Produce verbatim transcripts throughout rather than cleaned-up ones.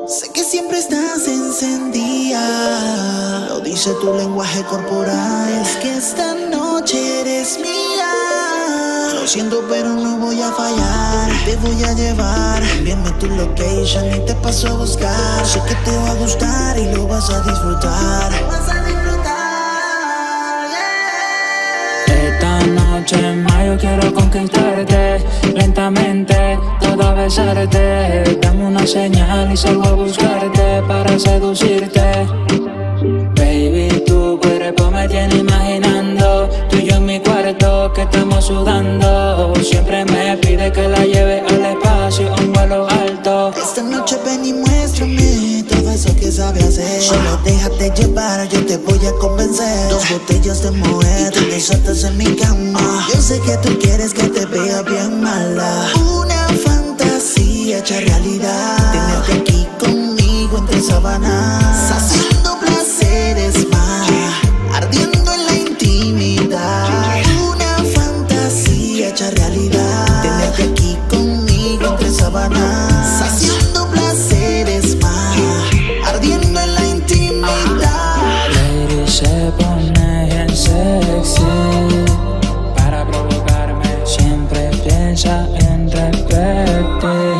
Sé que siempre estás encendida, lo dice tu lenguaje corporal. Es que esta noche eres mía. Lo siento pero no voy a fallar. Te voy a llevar, envíame tu location y te paso a buscar. Sé que te va a gustar y lo vas a disfrutar. Lo vas a disfrutar, yeah. Esta noche más yo quiero conquistarte lentamente, toda besarte. Dame una señal y salgo a buscarte para seducirte. Baby, tu cuerpo me tiene imaginando, tú y yo en mi cuarto que estamos sudando. Siempre me pide que la lleve al espacio, a un vuelo alto. Esta noche ven y muéstrame todo eso que sabe hacer. Solo déjate llevar, yo te voy a convencer. Dos botellas de Moet y te desatas en mi cama. Yo sé que tú quieres que te vea bien mala. Una fantasía hecha realidad, tenerte aquí conmigo entre sábanas, haciendo placeres más, ardiendo en la intimidad. Una fantasía hecha realidad, tenerte aquí conmigo entre sábanas, haciendo placeres más, ardiendo en la intimidad. Lady se pone bien sexy para provocarme, siempre piensa en repetir.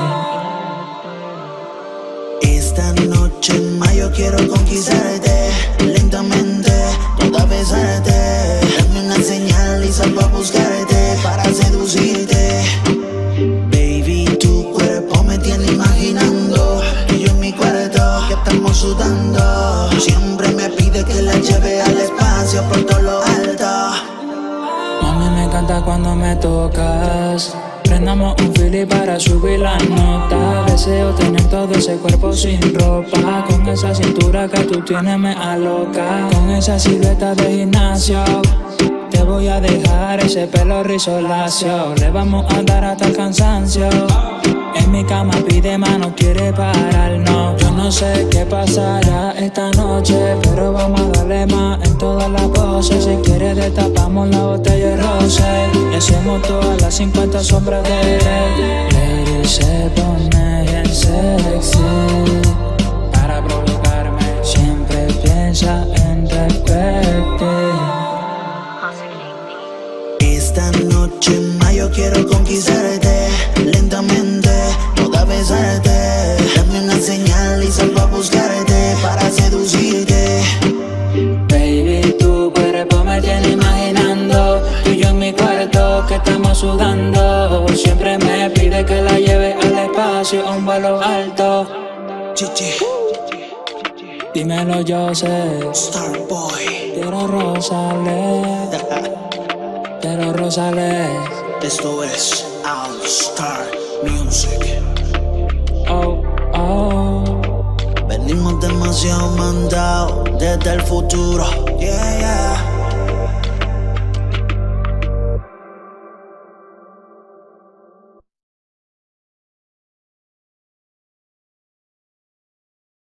Esta noche más yo quiero conquistarte lentamente, toda besarte. Dame una señal y salgo a buscarte para seducirte. Baby, tu cuerpo me tiene imaginando, y yo en mi cuarto que estamos sudando. Siempre me pide que la lleve al espacio por todo lo alto. Mami, me encanta cuando me tocas. Prendamos un fili para subir la nota. Deseo tener todo ese cuerpo sin ropa. Con esa cintura que tú tienes me aloca. Con esa silueta de gimnasio te voy a dejar ese pelo rizo lacio. Le vamos a dar hasta el cansancio. En mi cama pide más, no quiere parar, no. Yo no sé qué pasará esta noche, pero vamos a darle más en todas las poses. Si quieres destapamos la botella de rosé y hacemos todas las cincuenta sombras de Grey. Lady se pone bien sexy para provocarme, siempre piensa en repetir. Esta noche más yo quiero conquistarte lentamente, toda besarte. Dame una señal y salgo a buscarte para seducirte. Baby, tu cuerpo me tiene imaginando, tú y yo en mi cuarto que estamos sudando. Siempre me pide que la lleve al espacio, a un vuelo alto. Chichi, Dímelo, yo sé. Starboy. Quiero Rosales, quiero Rosales. Esto es All Star Music. Oh, oh. Venimos demasiado mandados desde el futuro. Yeah, yeah.